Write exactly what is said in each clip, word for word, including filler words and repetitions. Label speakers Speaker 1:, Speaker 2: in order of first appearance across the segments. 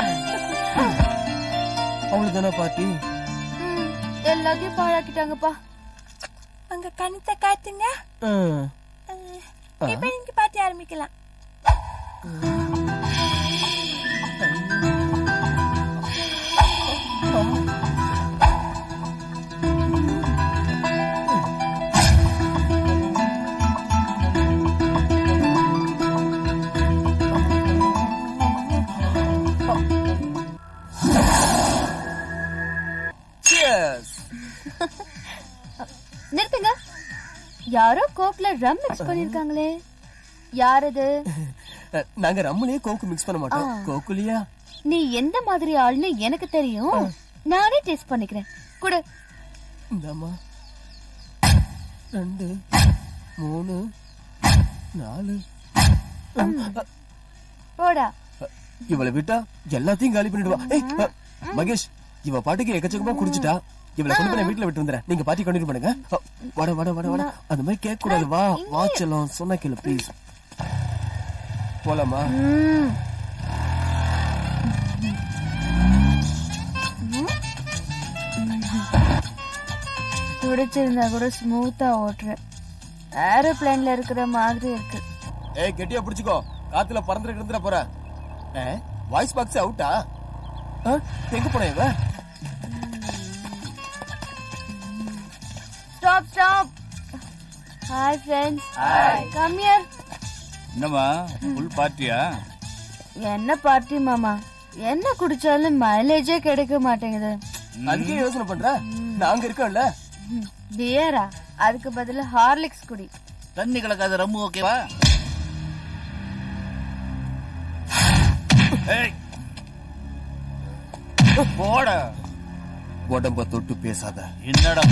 Speaker 1: அவ்வளவுதானா பாட்டி?
Speaker 2: எல்லாத்தையும் பாழாக்கிட்டாங்கப்பா. அங்க கணத்தை காத்துங்க. இப்ப நீங்க பாட்டி ஆரம்பிக்கலாம். நிறுத்துங்க. யாரோ கோக்ல ரம் மிக்ஸ் பண்ணிருக்காங்களே, யார் அது?
Speaker 1: நாங்க ரம்முலயே கோக்கு மிக்ஸ் பண்ண மாட்டோம். கோக்குலியா?
Speaker 2: நீ எந்த மாதிரி ஆள்னு எனக்கு தெரியும். நானே டேஸ்ட் பண்ணிக்கிறேன். குடு.
Speaker 1: இந்தம்மா. ரெண்டு மூணு நாலு.
Speaker 2: போடா.
Speaker 1: இவளை விட்டா எல்லாத்தையும் காலி பண்ணிடுவா. மகேஷ், இவ பாட்டுக்கு எக்கச்சக்கமா குடிச்சிட்டா. இவளை கொண்டு போய் வீட்டுல விட்டு வந்துறேன். நீங்க பாட்டி கண்டினியூ பண்ணுங்க. வட வட வட வட அந்த மாதிரி கேட்க கூடாது. வா வாச்சலாம் சொன்னா கேளு ப்ளீஸ். போலாமா?
Speaker 2: குடிச்சிருந்தா கூட ஸ்மூத்தா ஓட்டுற. ஏரோப்ளேன்ல இருக்கிற மாதிரி இருக்கு.
Speaker 1: ஏய் கெட்டியா பிடிச்சுக்கோ, காத்துல பறந்துட்டு இருந்துட போற. வாய்ஸ் பாக்ஸ் அவுட்டா? எங்க போன இவ?
Speaker 2: Stop, stop. Hi friends. Hi. Come here.
Speaker 3: என்னமா ஃபுல் பார்ட்டியா?
Speaker 2: என்ன பார்ட்டி மாமா? என்ன குடிச்சாலும் மைலேஜே கிடைக்க மாட்டேங்குது.
Speaker 1: அதுக்கே யோசனை பண்ற? நாங்க இருக்கோம்ல.
Speaker 2: பியரா? அதுக்கு பதிலா ஹார்லிக்ஸ் குடி.
Speaker 3: தண்ணி கலக்காத ரம்மு ஓகேவா? ஏய் போட.
Speaker 1: உடம்ப தொட்டு பேசாத.
Speaker 3: என்னடா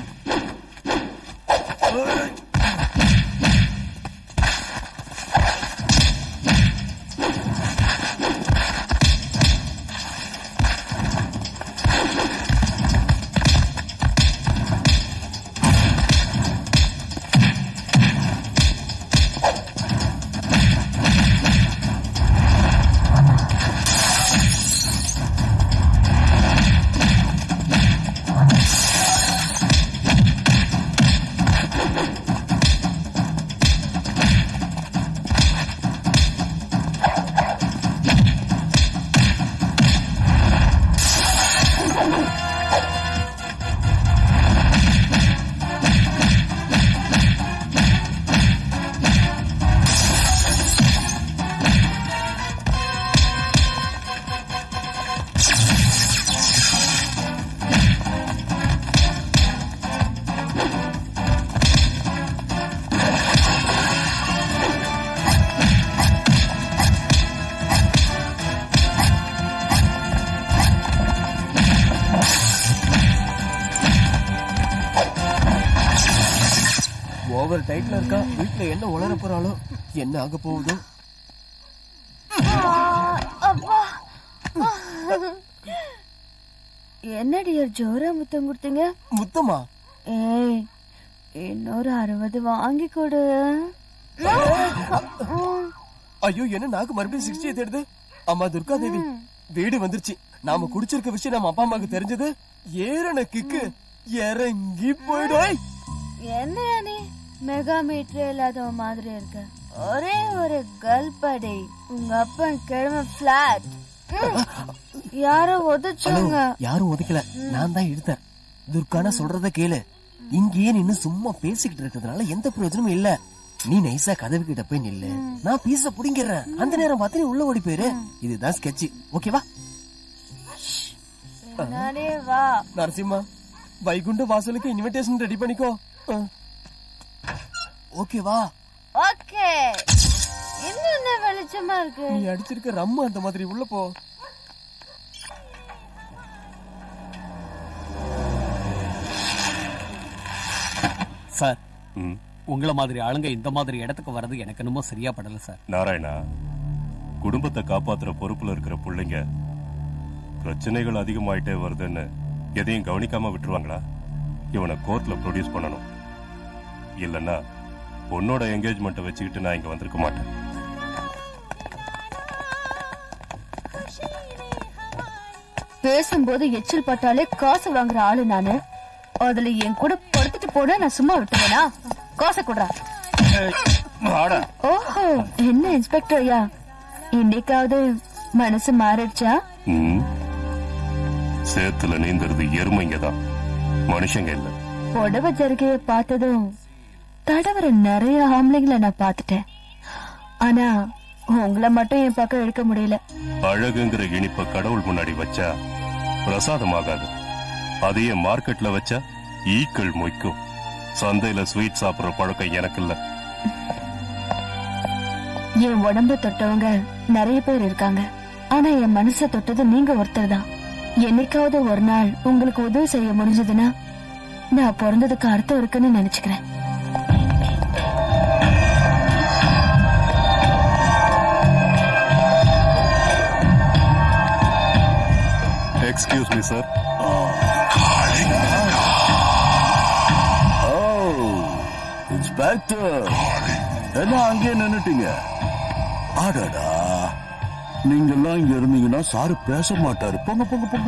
Speaker 1: ஓவர் டைட்ல இருக்கா. வீட்டுல என்ன உளர போறாளோ, என்ன ஆக போகுதோ.
Speaker 2: என்ன டியர் ஜோரா முத்தம் கொடுத்தீங்க?
Speaker 1: முத்தமா?
Speaker 2: ஏய் இன்னொரு அறுபது வாங்கி கொடு.
Speaker 1: ஐயோ என்ன நாக்கு மறுபடியும் சிக்ஸ்டி தேடுது. அம்மா துர்கா தேவி, வீடு வந்துருச்சு. நாம குடிச்சிருக்க விஷயம் நம்ம அப்பா அம்மாக்கு தெரிஞ்சது. ஏறன கிக்கு இறங்கி போயிடும்.
Speaker 2: என்ன நீ மெகா மீட்டர் இல்லாத மாதிரி இருக்க. ஒரே ஒரு கல்படி. உங்க அப்பா கிழமை பிளாட். யாரோ உதச்சாங்க.
Speaker 1: யாரும் உதைக்கல, நான் தான் எடுத்தேன். துர்கானா சொல்றத கேளு. இங்கேயே நின்னு சும்மா பேசிக்கிட்டு இருக்கிறதுனால எந்த பிரயோஜனமும் இல்ல. நீ நைசா கதவு கிட்ட போய் நில்லு, நான் பீஸ புடிங்கிறேன். அந்த நேரம் பார்த்து நீ உள்ள ஓடி போயிரு. இதுதான் ஸ்கெட்ச், ஓகேவா?
Speaker 2: வா
Speaker 1: நரசிம்மா, வைகுண்ட வாசலுக்கு இன்விடேஷன் ரெடி பண்ணிக்கோ. ஓகேவா?
Speaker 2: ஓகே. இன்னும் என்ன வெளிச்சமா இருக்கு.
Speaker 1: நீ அடிச்சிருக்க ரம்மு அந்த மாதிரி. உள்ள போ.
Speaker 4: சார், உங்களை மாதிரி ஆளுங்க இந்த மாதிரி இடத்துக்கு வர்றது எனக்கு என்னமோ சரியா படல சார்.
Speaker 5: நாராயணா, குடும்பத்தை காப்பாத்துற பொறுப்புல இருக்கிற பிள்ளைங்க பிரச்சனைகள் அதிகமாயிட்டே வருதுன்னு எதையும் கவனிக்காம விட்டுருவாங்களா? இவனை கோர்ட்ல ப்ரொடியூஸ் பண்ணணும். இல்லன்னா பொண்ணோட என்கேஜ்மெண்ட்டை வச்சுக்கிட்டு நான் இங்க வந்திருக்க மாட்டேன்.
Speaker 2: பேசும்போது எச்சில் பட்டாலே காசு வாங்குற ஆளு நானு. அதுல என் கூட படுத்துட்டு போனா நான் சும்மா விட்டுவேனா? காசை குடுறா. ஓஹோ, என்ன இன்ஸ்பெக்டர் ஐயா, இன்னைக்காவது மனசு மாறிடுச்சா?
Speaker 5: சேத்துல நீந்தறது எருமைங்கதான், மனுஷங்க இல்ல.
Speaker 2: புடவை ஜருகைய பார்த்ததும் தடவர நிறைய ஆம்பளைங்களை நான் பாத்துட்டேன். ஆனா உங்களை மட்டும் என் பக்கம் எடுக்க முடியல.
Speaker 5: அழகுங்கிற இனிப்ப கடவுள் முன்னாடி வச்சா பிரசாதமாகாது. அதையே மார்க்கெட்ல வச்சா ஈக்கள் மொய்க்கும். சந்தையில ஸ்வீட் சாப்பிடுற பழக்கம் எனக்கு இல்ல.
Speaker 2: என் உடம்ப தொட்டவங்க நிறைய பேர் இருக்காங்க. ஆனா என் மனச தொட்டது நீங்க ஒருத்தர் தான். என்னைக்காவது ஒரு நாள் உங்களுக்கு உதவி செய்ய முடிஞ்சதுன்னா நான் பிறந்ததுக்கு அர்த்தம் இருக்குன்னு நினைச்சுக்கிறேன்.
Speaker 5: Excuse me sir.
Speaker 6: இன்ஸ்பெக்டர், என்ன அங்கே நின்னுட்டீங்க? ஆடாடா, நீங்க எல்லாம் இங்க இருந்தீங்கன்னா சாரு பேச மாட்டாரு. போங்க போங்க போங்க.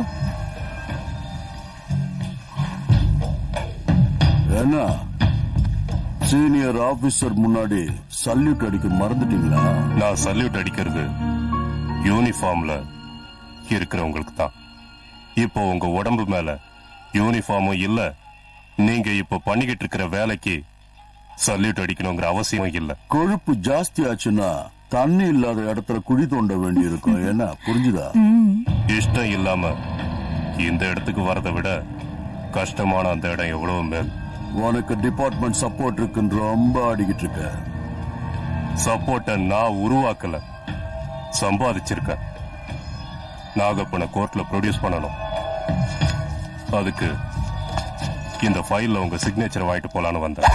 Speaker 6: என்ன சீனியர் ஆபீசர் முன்னாடி சல்யூட் அடிக்க மறந்துட்டீங்களா?
Speaker 5: நான் சல்யூட் அடிக்கிறது யூனிஃபார்ம்ல இருக்கிறவங்களுக்கு தான். இப்போ உங்க உடம்பு மேல யூனிஃபார்மும் இல்ல, நீங்க இப்ப பண்ணிக்கிட்டு இருக்கிற வேலைக்கு சல்யூட் அடிக்கணுங்கிற அவசியம் இல்ல.
Speaker 6: கொழுப்பு ஜாஸ்தி ஆச்சுன்னா தண்ணி இல்லாத இடத்துல குழி தோண்ட வேண்டி இருக்கும். என்ன புரிஞ்சுதா?
Speaker 5: இஷ்டம் இல்லாம இந்த இடத்துக்கு வரதை விட கஷ்டமான அந்த இடம் எவ்வளவு மேல்.
Speaker 6: உனக்கு டிபார்ட்மெண்ட் சப்போர்ட் இருக்குன்னு ரொம்ப ஆடிக்கிட்டு இருக்க.
Speaker 5: சப்போர்ட்ட நான் உருவாக்கல, சம்பாதிச்சிருக்கேன். நாகப்பனை கோர்ட்ல ப்ரொடியூஸ் பண்ணணும். அதுக்கு இந்த ஃபைல்ல உங்க சிக்னேச்சர் வாங்கிட்டு போலான்னு வந்தேன்.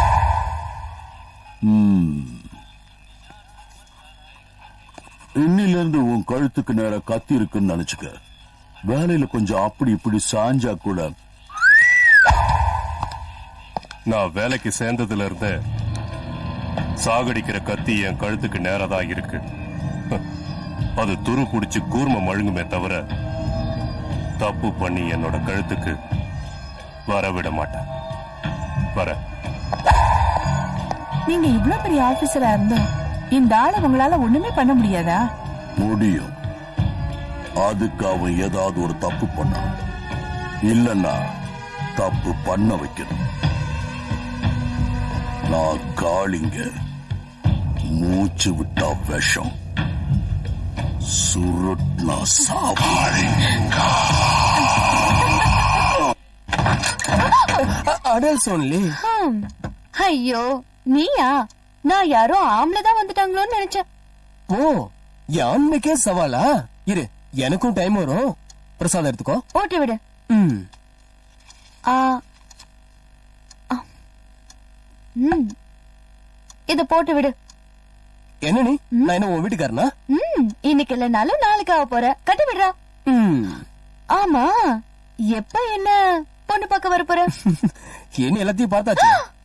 Speaker 6: இன்னில இருந்து உன் கழுத்துக்கு நேர கத்தி இருக்குன்னு நினைச்சுக்க. வேலையில கொஞ்சம் அப்படி இப்படி சாஞ்சா கூட.
Speaker 5: நான் வேலைக்கு சேர்ந்ததுல இருந்து சாகடிக்கிற கத்தி என் கழுத்துக்கு நேரதான் இருக்கு. அது துரு புடிச்சு கூர்ம மழுங்குமே தவிர தப்பு பண்ணி என்னோட கழுத்துக்கு வரவிட மாட்டேன். வர
Speaker 7: நீங்க இவ்வளவு பெரிய ஆபீசரா இருந்தோம் இந்த ஆளை உங்களால ஒண்ணுமே பண்ண முடியாதா?
Speaker 6: முடியும். அதுக்கு அவன் ஏதாவது ஒரு தப்பு பண்ணா, இல்லன்னா தப்பு பண்ண வைக்கணும். நான் காளிங்க, மூச்சு விட்டா விஷம், சுருட்னா சாவாளிங்க.
Speaker 1: Adults only.
Speaker 2: ஐயோ நீயா? நான் யாரோ ஆம்பளை வந்துட்டாங்களோன்னு நினைச்சேன்.
Speaker 1: ஓ, யான்மைக்கே சவாலா? இரு, எனக்கும் டைம் வரும். பிரசாதம் எடுத்துக்கோ.
Speaker 2: ஓட்டி விடு. இத போட்டு விடு.
Speaker 1: என்ன நீ? நான் என்ன உன் வீட்டுக்காரனா?
Speaker 2: இன்னைக்கு இல்லனாலும் நாளைக்கு ஆக போற. கட்டி விடுறா. ஆமா, எப்ப என்ன பொண்ணு பார்க்க வர போற?
Speaker 1: என்ன எல்லாத்தையும் பார்த்தாச்சு.